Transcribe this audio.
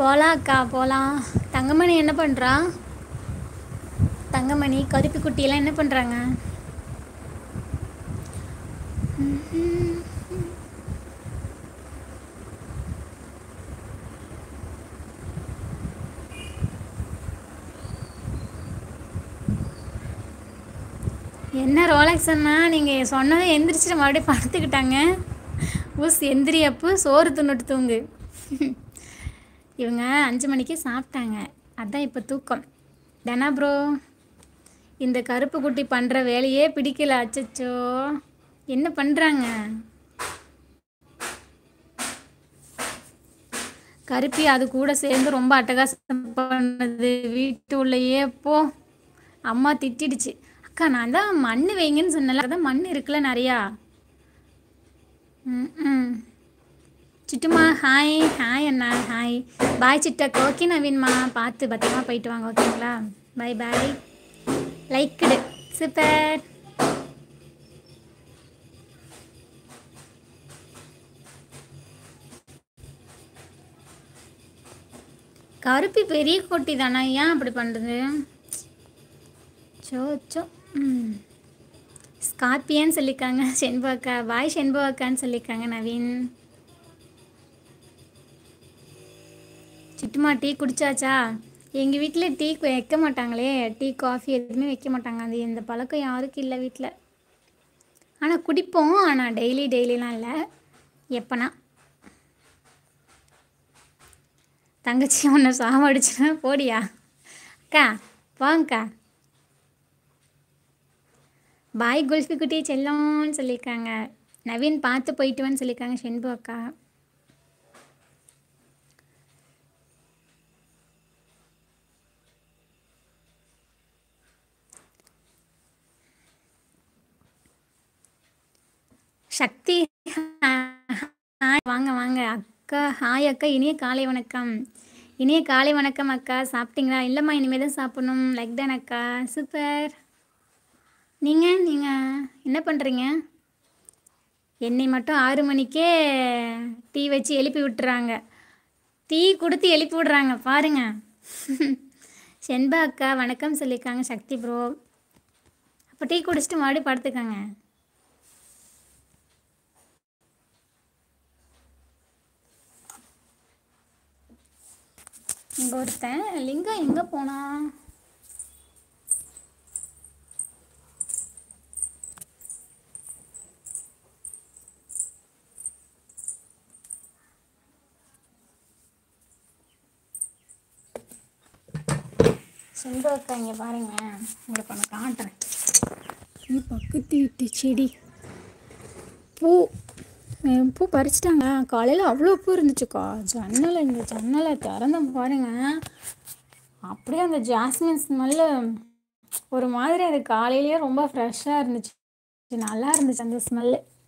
போலாம் அக்கா போலாம். தங்கமணி என்ன பண்ணுறா? தங்கமணி கருப்பு குட்டியெல்லாம் என்ன பண்ணுறாங்க? என்ன ரோலக்ஸ் அண்ணா, நீங்கள் சொன்னதை எந்திரிச்சிட்டு மறுபடியும் படுத்துக்கிட்டாங்க. ஊஸ் எந்திரி அப்பு, சோறு தின்னுட்டு தூங்கு. இவங்க 5 மணிக்கு சாப்பிட்டாங்க, அதான் இப்போ தூக்கம். தானா ப்ரோ? இந்த கருப்பு குட்டி பண்ணுற வேலையே பிடிக்கல. அச்சச்சோ, என்ன பண்ணுறாங்க? கருப்பி அது கூட சேர்ந்து ரொம்ப அட்டகாசம் பண்ணுது வீட்டு உள்ளேயே. போ, அம்மா திட்டிடுச்சு. அக்கா நான் தான் மண் வைங்கன்னு சொன்னல, அதான் மண் இருக்குல்ல நிறையா. ம் சிட்டுமா ஹாய். ஹாய் அண்ணா ஹாய். பாய் சிட்டக். ஓகே நவீன்மா, பார்த்து பத்திரமா போயிட்டு வாங்க, ஓகேங்களா? பாய் பாய். Liked, super. கருப்பி பெரிய குட்டி தானே, ஏன் அப்படி பண்ணுறது? சோ ஸ்கார்பியன்னு சொல்லியிருக்காங்க செண்பு அக்கா. பாய் செண்பு அக்கான்னு சொல்லியிருக்காங்க நவீன். சிட்டுமா டீ குடிச்சாச்சா? எங்கள் வீட்டில் டீ வைக்க மாட்டாங்களே, டீ காஃபி எதுவுமே வைக்க மாட்டாங்க. அது இந்த பழக்கம் யாருக்கும் இல்லை வீட்டில். ஆனால் குடிப்போம், ஆனால் டெய்லிலாம் இல்லை, எப்போனா. தங்கச்சி ஒன்று சாவடிச்சுனா போடியா அக்கா, வாங்கக்கா. பாய் குல்ஃபி குட்டி செல்லோன்னு சொல்லியிருக்காங்க நவீன். பார்த்து போயிட்டுவான்னு சொல்லியிருக்காங்க செண்பு அக்கா. சக்தி ஹாய், வாங்க வாங்க அக்கா. ஹாய் அக்கா, இனிய காலை வணக்கம். இனிய காலை வணக்கம் அக்கா. சாப்பிட்டீங்களா? இல்லைம்மா, இனிமேல் தான் சாப்பிடணும். லைக் தான் அக்கா, சூப்பர். நீங்கள் என்ன பண்ணுறீங்க? என்னை மட்டும் 6 மணிக்கே டீ வச்சு எழுப்பி விட்டுறாங்க. டீ கொடுத்து எழுப்பி விடுறாங்க பாருங்க. செண்பா அக்கா வணக்கம் சொல்லியிருக்காங்க சக்தி ப்ரோ. அப்போ டீ குடிச்சிட்டு மறுபடியும் படுத்துக்கங்க. இங்கே ஒருத்தன் லிங்கம் எங்கே போனா? செண்பு அக்கா இங்கே பாருங்க, உங்களுக்கு ஒன்று காட்டுறேன். பக்கத்து வீட்டு செடி பூ பறிச்சிட்டாங்க. காலையில் அவ்வளோ பூ இருந்துச்சுக்கா. இந்த ஜன்னலை திறந்த பாருங்க, அப்படியே அந்த ஜாஸ்மின் ஸ்மெல்லு ஒரு மாதிரி. அது காலையிலேயே ரொம்ப ஃப்ரெஷ்ஷாக இருந்துச்சு, நல்லா இருந்துச்சு அந்த ஸ்மெல்லு.